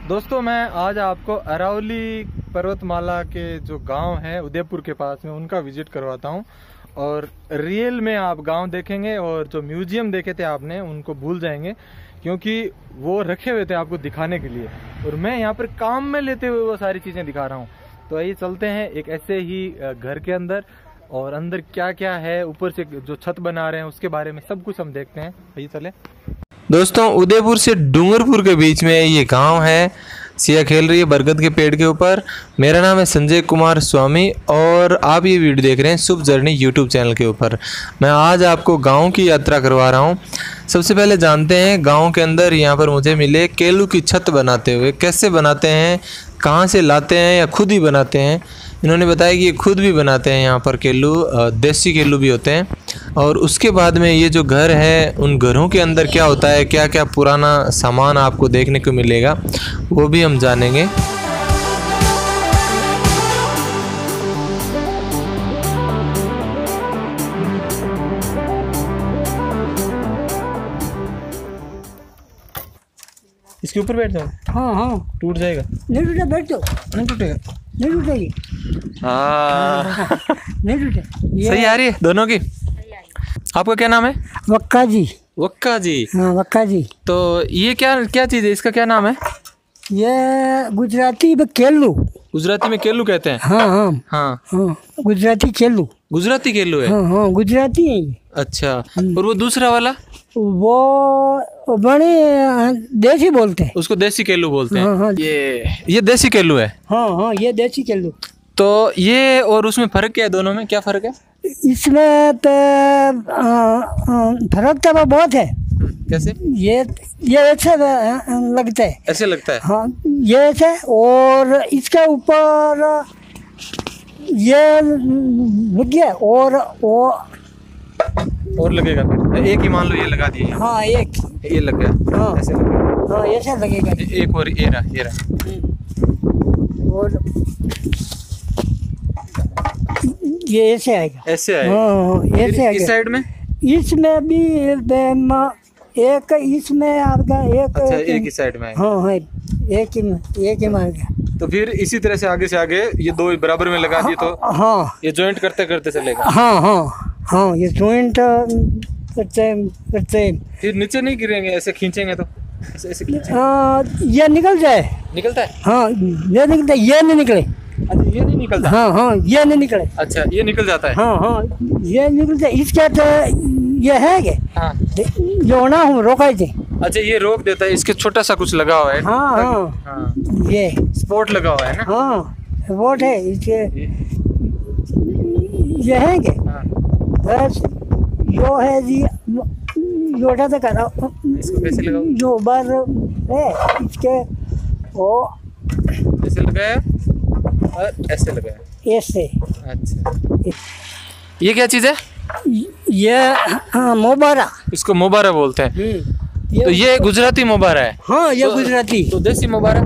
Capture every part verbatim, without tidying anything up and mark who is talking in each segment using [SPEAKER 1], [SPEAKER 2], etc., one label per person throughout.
[SPEAKER 1] दोस्तों मैं आज आपको अरावली पर्वतमाला के जो गांव है उदयपुर के पास में उनका विजिट करवाता हूं और रियल में आप गांव देखेंगे और जो म्यूजियम देखे थे आपने उनको भूल जाएंगे क्योंकि वो रखे हुए थे आपको दिखाने के लिए और मैं यहाँ पर काम में लेते हुए वो सारी चीज़ें दिखा रहा हूँ। तो आइए चलते हैं एक ऐसे ही घर के अंदर और अंदर क्या क्या है, ऊपर से जो छत बना रहे हैं उसके बारे में सब कुछ हम देखते हैं। आइए चले। दोस्तों उदयपुर से डूंगरपुर के बीच में ये गांव है। सिया खेल रही है बरगद के पेड़ के ऊपर। मेरा नाम है संजय कुमार स्वामी और आप ये वीडियो देख रहे हैं शुभ जर्नी यूट्यूब चैनल के ऊपर। मैं आज आपको गांव की यात्रा करवा रहा हूं। सबसे पहले जानते हैं गांव के अंदर यहाँ पर मुझे मिले केलू की छत बनाते हुए। कैसे बनाते हैं, कहाँ से लाते हैं या खुद ही बनाते हैं। इन्होंने बताया कि ये खुद भी बनाते हैं यहाँ पर केलू, देसी केलू भी होते हैं। और उसके बाद में ये जो घर है उन घरों के अंदर क्या होता है, क्या क्या पुराना सामान आपको देखने को मिलेगा वो भी हम जानेंगे। इसके ऊपर बैठ जाओ।
[SPEAKER 2] हाँ हाँ
[SPEAKER 1] टूट जाएगा।
[SPEAKER 2] नहीं टूटा, बैठ जाओ।
[SPEAKER 1] नहीं टूटेगा,
[SPEAKER 2] नहीं टूटेगी।
[SPEAKER 1] हाँ
[SPEAKER 2] नहीं टूटे।
[SPEAKER 1] सही आ रही है दोनों की। आपका क्या नाम है?
[SPEAKER 2] वक्का जी।
[SPEAKER 1] वक्का जी।
[SPEAKER 2] हाँ वक्का जी।
[SPEAKER 1] तो ये क्या क्या चीज़ है, इसका क्या नाम है?
[SPEAKER 2] ये गुजराती में केलू।
[SPEAKER 1] गुजराती में केलू कहते हैं।
[SPEAKER 2] हाँ हाँ
[SPEAKER 1] हाँ
[SPEAKER 2] हाँ गुजराती केलू।
[SPEAKER 1] गुजराती केलू है।
[SPEAKER 2] हाँ हाँ गुजराती है ये।
[SPEAKER 1] अच्छा, और वो दूसरा वाला
[SPEAKER 2] वो बड़े देसी बोलते हैं,
[SPEAKER 1] उसको देसी केलू बोलते हैं।
[SPEAKER 2] हाँ, हाँ।
[SPEAKER 1] ये ये देसी केलू है।
[SPEAKER 2] हाँ हाँ ये देसी केलू।
[SPEAKER 1] तो ये और उसमें फर्क क्या है, दोनों में क्या फर्क है?
[SPEAKER 2] इसमें तो फर्क तो बहुत है।
[SPEAKER 1] कैसे?
[SPEAKER 2] ये ये ऐसे लगता है,
[SPEAKER 1] ऐसे लगता है।
[SPEAKER 2] हाँ ये ऐसे, और इसके ऊपर ये लग गया और वो
[SPEAKER 1] और लगेगा फिर एक ही मान लो ये लगा दिए।
[SPEAKER 2] हाँ एक
[SPEAKER 1] ये लग गया।
[SPEAKER 2] हाँ
[SPEAKER 1] ऐसे लग गया।
[SPEAKER 2] हाँ ऐसे लगेगा।
[SPEAKER 1] एक और ये रहा ये रहा।
[SPEAKER 2] और ये ऐसे आएगा।
[SPEAKER 1] ऐसे आएगा।
[SPEAKER 2] हाँ ऐसे आएगा।
[SPEAKER 1] इस साइड में
[SPEAKER 2] इसमें भी एक, इसमें आपका एक।
[SPEAKER 1] अच्छा एक ही साइड में।
[SPEAKER 2] हाँ हाँ एक ही एक ही मार गया।
[SPEAKER 1] तो फिर इसी तरह से आगे से आगे ये दो बराबर में लगा दिए तो
[SPEAKER 2] हाँ ये
[SPEAKER 1] जॉइंट करते करते चलेगा।
[SPEAKER 2] हाँ हाँ हाँ ये जॉइंट करते करते
[SPEAKER 1] फिर नीचे नहीं गिरेंगे, ऐसे खींचेंगे तो ऐसे ऐसे खींचेंगे।
[SPEAKER 2] आ, ये निकल जाए।
[SPEAKER 1] निकलता है?
[SPEAKER 2] हाँ ये निकलता है, ये नहीं निकले।
[SPEAKER 1] अच्छा ये नहीं निकलता।
[SPEAKER 2] हाँ हाँ ये नहीं निकले।
[SPEAKER 1] अच्छा ये निकल जाता है।
[SPEAKER 2] हाँ हाँ ये निकल जाए। इसके तो ये है कि
[SPEAKER 1] हाँ
[SPEAKER 2] जो ना हम रोका थे।
[SPEAKER 1] अच्छा ये रोक देता है, इसके छोटा सा कुछ लगा हुआ है।
[SPEAKER 2] हाँ हाँ
[SPEAKER 1] हाँ
[SPEAKER 2] ये
[SPEAKER 1] स्पॉट लगा हुआ है ना।
[SPEAKER 2] हाँ वोट है इसके, ये है कि
[SPEAKER 1] हाँ।
[SPEAKER 2] बस जो है जी योटा तो करा।
[SPEAKER 1] इसको कैसे लगाओ?
[SPEAKER 2] जो बार है इसके वो
[SPEAKER 1] ऐसे लगाया और ऐसे लगाया।
[SPEAKER 2] ऐसे।
[SPEAKER 1] अच्छा ये क्या चीज़ है?
[SPEAKER 2] ये हाँ मोबारा।
[SPEAKER 1] इसको मोबारा बोलते हैं।
[SPEAKER 2] ये
[SPEAKER 1] तो ये गुजराती मोबारा है।
[SPEAKER 2] हाँ ये
[SPEAKER 1] तो,
[SPEAKER 2] गुजराती।
[SPEAKER 1] तो देसी मोबारा।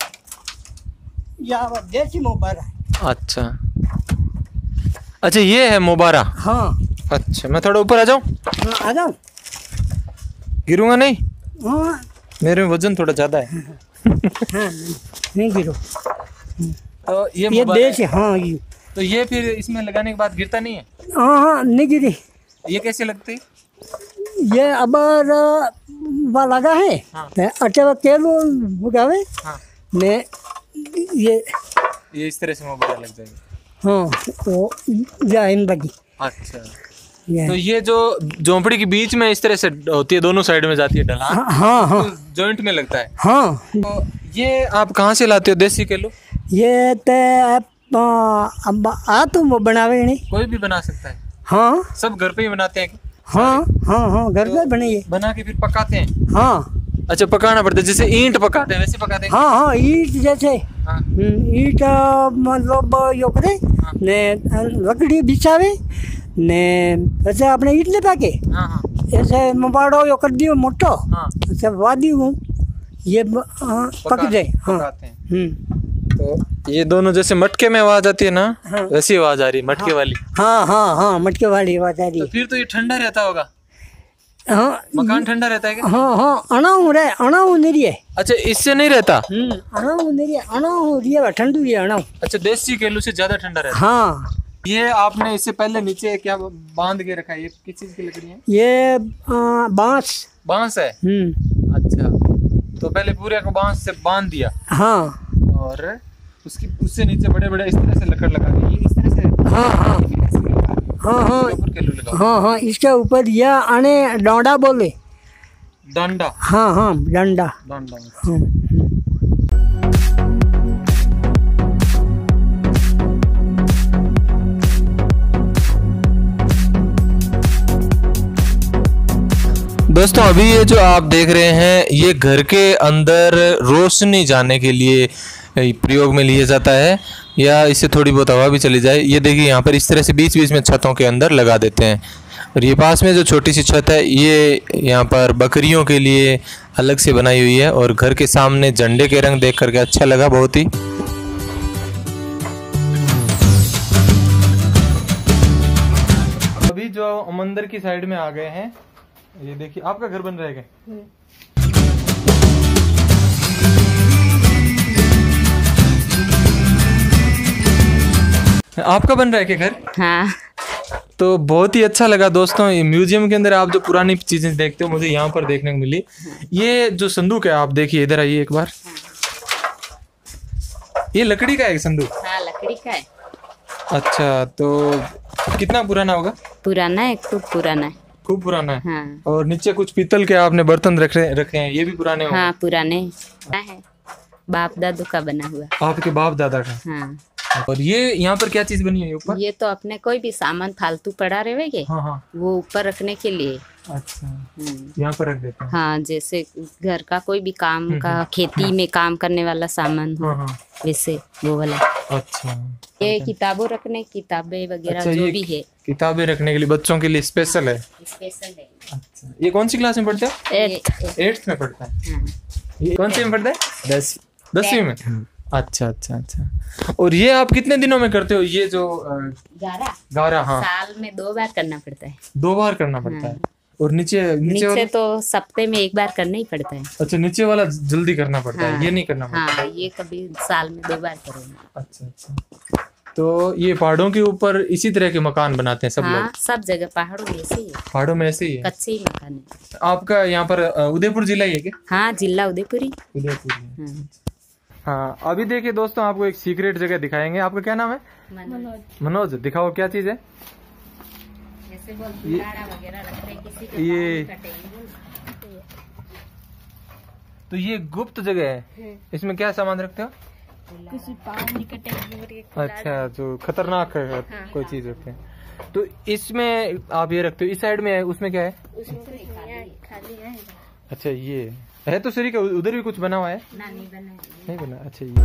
[SPEAKER 2] यहाँ देसी मोबारा।
[SPEAKER 1] अच्छा अच्छा ये है मोबारा।
[SPEAKER 2] हाँ
[SPEAKER 1] अच्छा मैं थोड़ा ऊपर आ जाऊँ?
[SPEAKER 2] हाँ आ जाओ।
[SPEAKER 1] गिरूंगा नहीं?
[SPEAKER 2] हाँ
[SPEAKER 1] मेरे में वजन थोड़ा ज़्यादा है।
[SPEAKER 2] हाँ नहीं गिरो।
[SPEAKER 1] तो ये
[SPEAKER 2] ये
[SPEAKER 1] मोबारा
[SPEAKER 2] देसी। हाँ ये
[SPEAKER 1] तो ये फिर इसमें लगाने के बाद गिरता नहीं है?
[SPEAKER 2] हाँ हाँ नहीं गिरी।
[SPEAKER 1] ये कैसे लगती है?
[SPEAKER 2] ये अबार वा लगा है।
[SPEAKER 1] हाँ।
[SPEAKER 2] अटे वा केलो बुगावे
[SPEAKER 1] हाँ
[SPEAKER 2] ने ये
[SPEAKER 1] ये इस तरह से मोबारा लग जाएगा।
[SPEAKER 2] हाँ वो जाइन लगी।
[SPEAKER 1] अच्छा
[SPEAKER 2] ये
[SPEAKER 1] तो ये जो झोंपड़ी के बीच में इस तरह से होती है, दोनों साइड में जाती है ढलान।
[SPEAKER 2] हाँ हाँ हाँ
[SPEAKER 1] तो जॉइंट में लगता है।
[SPEAKER 2] हाँ
[SPEAKER 1] तो ये आप कहाँ से लाते हो देसी केलो?
[SPEAKER 2] ये ते अब आ तुम बनावे नहीं।
[SPEAKER 1] कोई भी बना सकता है?
[SPEAKER 2] हाँ
[SPEAKER 1] सब घर पे ही बनाते हैं?
[SPEAKER 2] हाँ हाँ हाँ घर पे बने ये।
[SPEAKER 1] बना के फिर पकाते हैं?
[SPEAKER 2] हाँ
[SPEAKER 1] अच्छा पकाना पड़ता है, जैसे ईंट पकाते हैं वैसे पकाते हैं?
[SPEAKER 2] हाँ हाँ ईट जैसे।
[SPEAKER 1] हाँ।
[SPEAKER 2] ईट मतलब यो करे
[SPEAKER 1] हाँ।
[SPEAKER 2] ने लकड़ी बिछावे ने ऐसे अपने ईट ले पाके
[SPEAKER 1] हाँ हाँ
[SPEAKER 2] ऐसे मोबाड़ो यो कर दियो मोटो।
[SPEAKER 1] हाँ
[SPEAKER 2] ऐसे वादी हूँ ये हाँ, पक जाए। हाँ
[SPEAKER 1] पकाते हैं।
[SPEAKER 2] हम्म
[SPEAKER 1] तो ये दोनों जैसे मटके में आवाज आती है ना,
[SPEAKER 2] हाँ।
[SPEAKER 1] वैसी आवाज आ रही है मटके वाली।
[SPEAKER 2] हाँ हाँ हाँ मटके वाली आवाज आ रही
[SPEAKER 1] तो
[SPEAKER 2] है।
[SPEAKER 1] फिर तो ये ठंडा रहता होगा?
[SPEAKER 2] हाँ
[SPEAKER 1] मकान ठंडा रहता है क्या?
[SPEAKER 2] हाँ हाँ अनाऊ रे अनाऊ नहीं है।
[SPEAKER 1] अच्छा, इससे नहीं रहता?
[SPEAKER 2] अनाऊ नहीं है, अनाऊ रिया ठंडू रिया अनाऊ।
[SPEAKER 1] अच्छा, देसी केलू से ज्यादा ठंडा रहता है।
[SPEAKER 2] हाँ।
[SPEAKER 1] ये आपने इससे पहले नीचे क्या बांध के रखा है? ये किस चीज की लकड़ी है?
[SPEAKER 2] ये बांस।
[SPEAKER 1] बांस है?
[SPEAKER 2] हम्म।
[SPEAKER 1] अच्छा, तो पहले पूरे को बांस से बांध दिया।
[SPEAKER 2] हाँ।
[SPEAKER 1] और उसकी उससे नीचे बड़े बड़े इस तरह से लकड़ लगा दी, इस तरह से।
[SPEAKER 2] हाँ हाँ हाँ हाँ हाँ हाँ इसके ऊपर यह आने डंडा बोले।
[SPEAKER 1] डंडा?
[SPEAKER 2] हाँ हाँ डंडा।
[SPEAKER 1] डंडा।
[SPEAKER 2] हाँ।
[SPEAKER 1] दोस्तों, अभी ये जो आप देख रहे हैं ये घर के अंदर रोशनी जाने के लिए प्रयोग में लिया जाता है, या इससे थोड़ी बहुत हवा भी चली जाए। ये देखिए यहाँ पर इस तरह से बीच बीच में छतों के अंदर लगा देते हैं। और ये पास में जो छोटी सी छत है ये यहाँ पर बकरियों के लिए अलग से बनाई हुई है। और घर के सामने झंडे के रंग देख करके अच्छा लगा बहुत ही। अभी जो मंदिर की साइड में आ गए हैं, ये देखिए आपका घर बन रहा है क्या? आपका बन रहा है क्या घर?
[SPEAKER 3] हाँ।
[SPEAKER 1] तो बहुत ही अच्छा लगा दोस्तों। ये म्यूजियम के अंदर आप जो पुरानी चीजें देखते हो मुझे यहाँ पर देखने को मिली। ये जो संदूक है आप देखिए, इधर आइए एक बार। ये लकड़ी का है संदूक?
[SPEAKER 3] हाँ, लकड़ी का है।
[SPEAKER 1] अच्छा, तो कितना पुराना होगा?
[SPEAKER 3] पुराना है, खूब पुराना है।
[SPEAKER 1] खूब पुराना है।
[SPEAKER 3] हाँ।
[SPEAKER 1] और नीचे कुछ पीतल के आपने बर्तन रखे रखे हैं, ये भी पुराने होंगे?
[SPEAKER 3] हाँ, पुराने है, बाप दादू का बना हुआ।
[SPEAKER 1] आपके बाप दादा का?
[SPEAKER 3] हाँ।
[SPEAKER 1] और ये यहाँ पर क्या चीज बनी है ऊपर?
[SPEAKER 3] ये तो अपने कोई भी सामान फालतू पड़ा रहेगे,
[SPEAKER 1] हाँ हाँ,
[SPEAKER 3] वो ऊपर रखने के लिए।
[SPEAKER 1] अच्छा, यहाँ पर रख देते हैं।
[SPEAKER 3] हाँ, जैसे घर का कोई भी काम का, खेती में काम करने वाला सामान हो,
[SPEAKER 1] हाँ हाँ,
[SPEAKER 3] वैसे वो वाला।
[SPEAKER 1] अच्छा,
[SPEAKER 3] ये किताबों रखने, किताबें वगैरह
[SPEAKER 1] अच्छा,
[SPEAKER 3] जो
[SPEAKER 1] ये
[SPEAKER 3] भी है,
[SPEAKER 1] किताबें रखने के लिए बच्चों के लिए स्पेशल है।
[SPEAKER 3] स्पेशल है।
[SPEAKER 1] अच्छा, ये कौन सी क्लास में पढ़ते हैं?
[SPEAKER 3] एट्थ।
[SPEAKER 1] एट्थ में पढ़ता है।
[SPEAKER 3] हाँ।
[SPEAKER 1] ये कौन सी में पढ़ता है? दस दसवीं में। अच्छा अच्छा अच्छा। और ये आप कितने दिनों में करते हो ये जो
[SPEAKER 3] गारा?
[SPEAKER 1] गारा, हाँ,
[SPEAKER 3] साल में दो बार करना पड़ता है।
[SPEAKER 1] दो बार करना पड़ता है। और नीचे नीचे,
[SPEAKER 3] नीचे
[SPEAKER 1] वाला?
[SPEAKER 3] तो सप्ते में एक बार करना ही पड़ता है।
[SPEAKER 1] अच्छा, नीचे वाला जल्दी करना पड़ता
[SPEAKER 3] हाँ,
[SPEAKER 1] है, ये नहीं करना पड़ता।
[SPEAKER 3] हाँ, ये कभी साल में दो बार करेंगे।
[SPEAKER 1] अच्छा अच्छा। तो ये पहाड़ों के ऊपर इसी तरह के मकान बनाते हैं सब
[SPEAKER 3] हाँ,
[SPEAKER 1] लोग?
[SPEAKER 3] सब जगह पहाड़ों में ऐसे ही है।
[SPEAKER 1] पहाड़ों में ऐसे ही है?
[SPEAKER 3] कच्चे ही मकान है।
[SPEAKER 1] आपका यहाँ पर उदयपुर जिला ही है क्या?
[SPEAKER 3] हाँ, जिला उदयपुरी।
[SPEAKER 1] उदयपुर।
[SPEAKER 3] हाँ।
[SPEAKER 1] हाँ, अभी देखिए दोस्तों, आपको एक सीक्रेट जगह दिखाएंगे। आपका क्या नाम है? मनोज। मनोज, दिखाओ क्या चीज है?
[SPEAKER 3] ऐसे बोल, वगैरह रखते हैं, किसी के
[SPEAKER 1] ये
[SPEAKER 3] बाल कटेंगे।
[SPEAKER 1] तो ये गुप्त जगह है, इसमें क्या सामान रखते हो?
[SPEAKER 3] किसी पाँव नहीं कटेंगे।
[SPEAKER 1] अच्छा, जो खतरनाक है, कोई चीज रखते हैं। तो इसमें आप ये रखते हो, इस साइड में है, उसमें क्या है?
[SPEAKER 3] खाली है।
[SPEAKER 1] अच्छा, ये है तो सही का, उधर भी कुछ बना हुआ है?
[SPEAKER 3] ना, नहीं बना।
[SPEAKER 1] नहीं बना। अच्छा, ये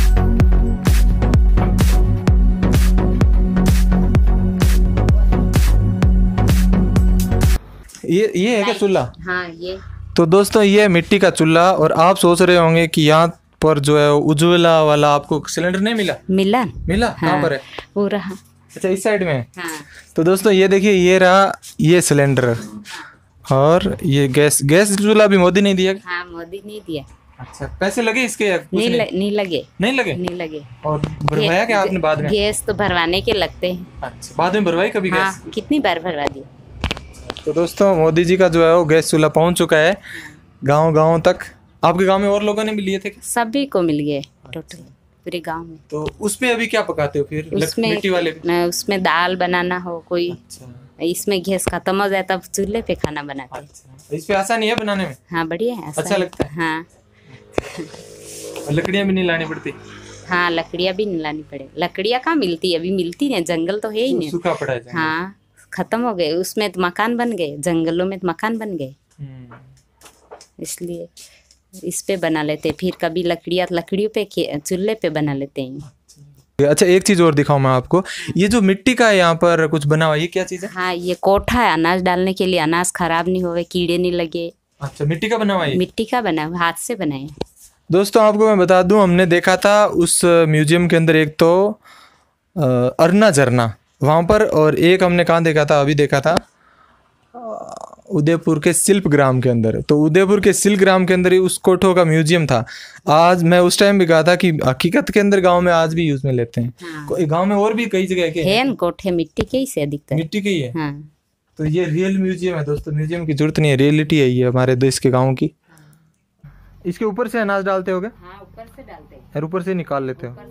[SPEAKER 1] ये ये है क्या चूल्हा?
[SPEAKER 3] हाँ, ये।
[SPEAKER 1] तो दोस्तों, ये है मिट्टी का चूल्हा। और आप सोच रहे होंगे कि यहाँ पर जो है उज्ज्वला वाला आपको सिलेंडर नहीं मिला?
[SPEAKER 3] मिला
[SPEAKER 1] मिला।
[SPEAKER 3] हाँ,
[SPEAKER 1] कहाँ पर है?
[SPEAKER 3] वो रहा।
[SPEAKER 1] अच्छा, इस साइड में है।
[SPEAKER 3] हाँ।
[SPEAKER 1] तो दोस्तों ये देखिए, ये रहा ये सिलेंडर। और ये गैस गैस चूल्हा भी मोदी नहीं दिया?
[SPEAKER 3] हाँ, मोदी नहीं दिया।
[SPEAKER 1] अच्छा, पैसे लगे इसके या कुछ
[SPEAKER 3] नहीं,
[SPEAKER 1] नहीं?
[SPEAKER 3] ल, नहीं लगे।
[SPEAKER 1] नहीं लगे?
[SPEAKER 3] नहीं लगे।
[SPEAKER 1] और भरवाया क्या आपने बाद में?
[SPEAKER 3] गैस तो भरवाने के लगते हैं।
[SPEAKER 1] अच्छा, बाद में भरवाई कभी
[SPEAKER 3] हाँ,
[SPEAKER 1] गैस?
[SPEAKER 3] कितनी बार भरवा दी।
[SPEAKER 1] तो दोस्तों, मोदी जी का जो है वो गैस चूल्हा पहुंच चुका है गांव गांव तक। आपके गांव में और लोगों ने भी लिए थे क्या?
[SPEAKER 3] सभी को मिल गए टोटल, पूरे गांव में।
[SPEAKER 1] तो उसमें अभी क्या पकाते हो फिर?
[SPEAKER 3] उसमें
[SPEAKER 1] मिट्टी वाले
[SPEAKER 3] न, उसमें दाल बनाना हो कोई।
[SPEAKER 1] अच्छा,
[SPEAKER 3] इसमें गैस खत्म हो जाए तब चूल्हे पे खाना बनाते हैं।
[SPEAKER 1] अच्छा, इस पे आसानी है बनाने में?
[SPEAKER 3] हाँ, बढ़िया है।
[SPEAKER 1] अच्छा लगता है?
[SPEAKER 3] हाँ।
[SPEAKER 1] लकड़ियां भी नहीं लानी पड़ती?
[SPEAKER 3] हाँ, लकड़ियाँ भी नहीं लानी पड़े। लकड़ियाँ कहाँ मिलती है? अभी मिलती नहीं, जंगल तो है ही नहीं।
[SPEAKER 1] सूखा पड़ा है।
[SPEAKER 3] हाँ, खत्म हो गए। उसमें तो मकान बन गए, जंगलों में तो मकान बन गए, इसलिए इस पे बना लेते। फिर कभी लकड़ियाँ लकड़ियों पे चूल्हे पे बना लेते हैं।
[SPEAKER 1] अच्छा, एक चीज और दिखाऊं मैं आपको। ये जो मिट्टी का यहाँ पर कुछ बना हुआ है, ये क्या चीज है?
[SPEAKER 3] हाँ, ये कोठा है अनाज डालने के लिए, अनाज खराब नहीं होवे, कीड़े नहीं लगे।
[SPEAKER 1] अच्छा, मिट्टी का बना हुआ है?
[SPEAKER 3] मिट्टी का बना हुआ, हाथ से बनाए।
[SPEAKER 1] दोस्तों, आपको मैं बता दूं, हमने देखा था उस म्यूजियम के अंदर एक तो अरना झरना वहाँ पर, और एक हमने कहाँ देखा था, अभी देखा था उदयपुर के शिल्प ग्राम के अंदर। तो उदयपुर के शिल्प ग्राम के अंदर ही उस कोठों का म्यूजियम था। आज मैं उस टाइम भी कहा था कि हकीकत के अंदर गांव में आज भी यूज में लेते हैं। हाँ। गांव में और भी कई जगह के
[SPEAKER 3] हैं कोठे मिट्टी के ही से अधिकतर,
[SPEAKER 1] मिट्टी के ही है।
[SPEAKER 3] हाँ।
[SPEAKER 1] तो ये रियल म्यूजियम है दोस्तों, म्यूजियम की जरूरत नहीं है, रियलिटी है ये हमारे देश के गाँव की। इसके ऊपर से अनाज डालते होगे? हाँ, ऊपर से डालते हैं और ऊपर से निकाल लेते हो।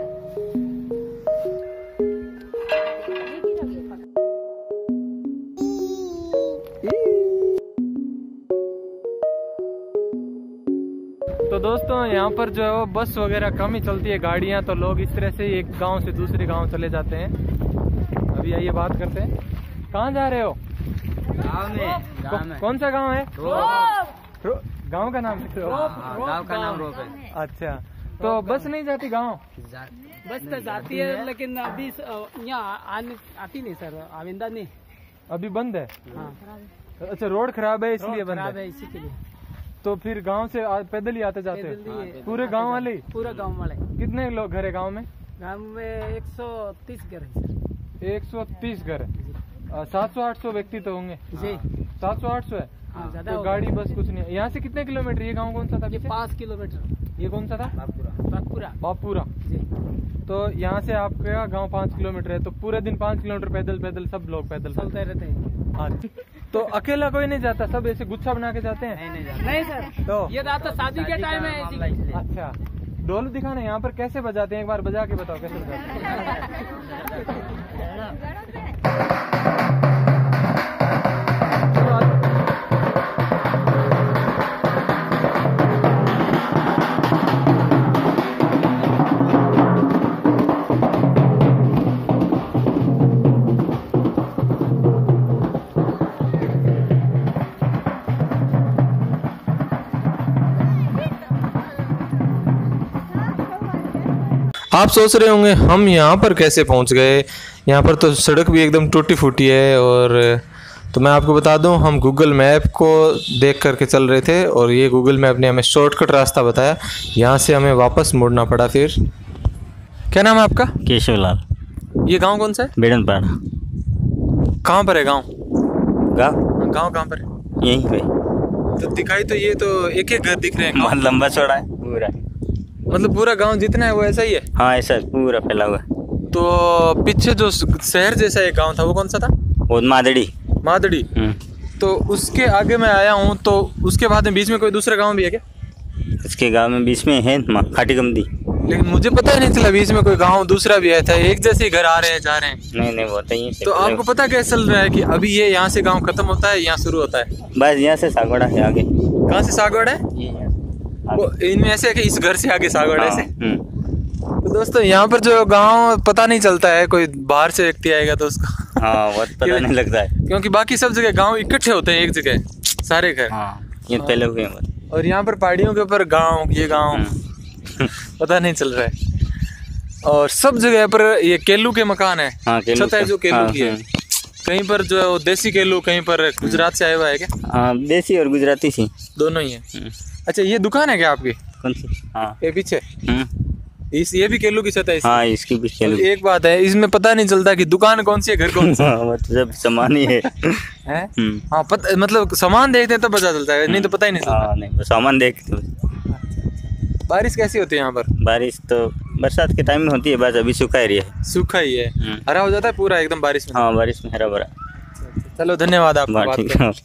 [SPEAKER 1] तो दोस्तों यहाँ पर जो है वो बस वगैरह कम ही चलती है, गाड़ियाँ, तो लोग इस तरह से एक गांव से दूसरे गांव चले जाते हैं। अभी आइए बात करते हैं। कहाँ जा रहे हो? गाँव में। गाँव में। कौन सा गांव है? गांव का नाम है?
[SPEAKER 4] गांव का नाम रोप है।
[SPEAKER 1] अच्छा, तो बस नहीं जाती गांव?
[SPEAKER 4] बस तो जाती है लेकिन अभी यहाँ आती नहीं सर, आविंदा नहीं, अभी
[SPEAKER 1] बंद है।
[SPEAKER 4] हाँ।
[SPEAKER 1] अच्छा, रोड खराब है इसलिए बंद
[SPEAKER 4] है, इसी के लिए।
[SPEAKER 1] तो फिर गांव से पैदल ही आते जाते हैं पूरे गांव वाले?
[SPEAKER 4] पूरा गांव वाले।
[SPEAKER 1] कितने लोग घर है गांव में?
[SPEAKER 4] गांव में एक सौ तीस घर है।
[SPEAKER 1] एक सौ तीस घर है। सात सौ आठ सौ व्यक्ति तो होंगे जी। सात सौ आठ सौ है।
[SPEAKER 4] हाँ, ज्यादा
[SPEAKER 1] तो गाड़ी बस कुछ नहीं है। यहाँ से कितने किलोमीटर? ये गांव कौन सा था?
[SPEAKER 4] ये पाँच किलोमीटर।
[SPEAKER 1] ये कौन सा था?
[SPEAKER 4] बागपुरा।
[SPEAKER 1] बागपुरा जी। तो यहाँ से आपका गांव पाँच किलोमीटर है, तो पूरे दिन पाँच किलोमीटर पैदल पैदल सब लोग पैदल चलते रहते हैं। हाँ, तो अकेला कोई नहीं जाता, सब ऐसे गुच्छा बना के जाते हैं?
[SPEAKER 4] नहीं, नहीं, नहीं सर, तो ये रात तो शादी के टाइम है।
[SPEAKER 1] अच्छा, ढोल दिखाना यहाँ पर कैसे बजाते हैं, एक बार बजा के बताओ कैसे बजाते हैं। आप सोच रहे होंगे हम यहाँ पर कैसे पहुँच गए, यहाँ पर तो सड़क भी एकदम टूटी फूटी है। और तो मैं आपको बता दूं, हम गूगल मैप को देख करके चल रहे थे और ये गूगल मैप ने हमें शॉर्टकट रास्ता बताया, यहाँ से हमें वापस मुड़ना पड़ा। फिर क्या नाम है आपका?
[SPEAKER 5] केशवलाल।
[SPEAKER 1] ये गांव कौन सा है?
[SPEAKER 5] बेड़नपाड़।
[SPEAKER 1] कहाँ पर है गांव?
[SPEAKER 5] गाँव
[SPEAKER 1] गांव कहाँ पर है?
[SPEAKER 5] यहीं पे।
[SPEAKER 1] तो दिखाई तो ये तो एक एक घर दिख रहे हैं।
[SPEAKER 5] बहुत लंबा चौड़ा है पूरा,
[SPEAKER 1] मतलब पूरा गांव जितना है वो ऐसा ही है?
[SPEAKER 5] हाँ, ऐसा पूरा फैला हुआ है।
[SPEAKER 1] तो पीछे जो शहर जैसा एक गांव था वो कौन सा था?
[SPEAKER 5] वो मादड़ी।
[SPEAKER 1] मादड़ी। तो उसके आगे मैं आया हूँ, तो उसके बाद में बीच में कोई दूसरा गांव भी है क्या?
[SPEAKER 5] उसके गांव में बीच में है खाटी गमदी,
[SPEAKER 1] लेकिन मुझे पता ही नहीं चला बीच में कोई गांव दूसरा भी आया था। एक जैसे घर आ रहे हैं जा रहे हैं।
[SPEAKER 5] नहीं नहीं, वो नहीं।
[SPEAKER 1] तो आपको पता कैसे चल रहा है कि अभी ये यहाँ से गांव खत्म होता है, यहाँ शुरू होता है?
[SPEAKER 5] बस यहाँ से सागवाड़ा है आगे।
[SPEAKER 1] कहाँ से सागवाड़ा है? वो इनमें ऐसे है कि इस घर से आगे सागवाड़ा ऐसे? तो दोस्तों यहाँ पर जो गांव पता नहीं चलता है, कोई बाहर से व्यक्ति आएगा तो उसको
[SPEAKER 5] हाँ, वो पता नहीं लगता है,
[SPEAKER 1] क्योंकि बाकी सब जगह गांव इकट्ठे होते हैं एक जगह सारे घर।
[SPEAKER 5] हाँ, ये पहले हुए हैं।
[SPEAKER 1] और यहाँ पर पहाड़ियों के ऊपर गांव, ये गांव पता नहीं चल रहा है। और सब जगह पर ये केलू के मकान है।
[SPEAKER 5] हाँ,
[SPEAKER 1] छत है जो केलू की है। कहीं पर जो है वो देसी केलू, कहीं पर गुजरात से आया हुआ है क्या?
[SPEAKER 5] हाँ, देसी और गुजराती सी
[SPEAKER 1] दोनों ही है। अच्छा, ये दुकान है क्या आपकी?
[SPEAKER 5] कौन सी? हाँ,
[SPEAKER 1] ये पीछे इस ये भी केलू की छत है?
[SPEAKER 5] हाँ, इसकी भी केलू।
[SPEAKER 1] एक बात है, इसमें पता नहीं चलता कि दुकान कौन सी है, घर कौन सा है।
[SPEAKER 5] वो तो सब सामान ही है।
[SPEAKER 1] हैं? हाँ, पता मतलब सामान देखते हैं तो पता चलता है, नहीं तो पता ही नहीं चलता।
[SPEAKER 5] हाँ, नहीं, सामान देखते।
[SPEAKER 1] बारिश कैसी होती है यहाँ पर?
[SPEAKER 5] बारिश तो बरसात के टाइम में होती है, बस अभी सूखा एरिया है।
[SPEAKER 1] सूखा ही है, हरा हो जाता है पूरा एकदम बारिश में?
[SPEAKER 5] हाँ, बारिश में हरा भरा।
[SPEAKER 1] चलो धन्यवाद आपका।
[SPEAKER 5] ठीक है।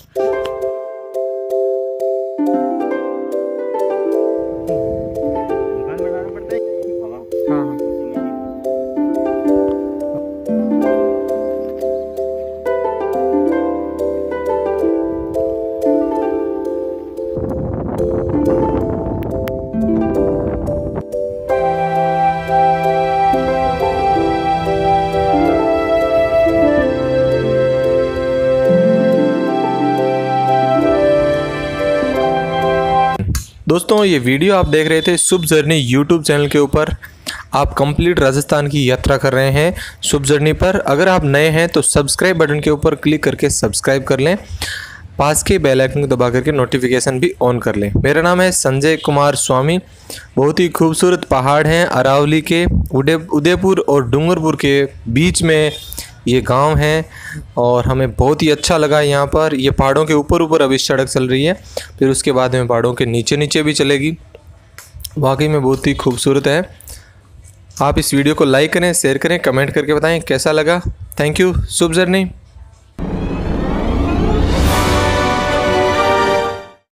[SPEAKER 1] दोस्तों ये वीडियो आप देख रहे थे शुभ जर्नी यूट्यूब चैनल के ऊपर। आप कंप्लीट राजस्थान की यात्रा कर रहे हैं शुभ जर्नी पर। अगर आप नए हैं तो सब्सक्राइब बटन के ऊपर क्लिक करके सब्सक्राइब कर लें, पास के बेल आइकन को दबा करके नोटिफिकेशन भी ऑन कर लें। मेरा नाम है संजय कुमार स्वामी। बहुत ही खूबसूरत पहाड़ हैं अरावली के, उदय उदयपुर और डूंगरपुर के बीच में ये गांव है और हमें बहुत ही अच्छा लगा यहाँ पर। ये पहाड़ों के ऊपर ऊपर अभी सड़क चल रही है, फिर उसके बाद में पहाड़ों के नीचे नीचे भी चलेगी। वाकई में बहुत ही खूबसूरत है। आप इस वीडियो को लाइक करें, शेयर करें, कमेंट करके बताएं कैसा लगा। Thank you. शुभ जर्नी।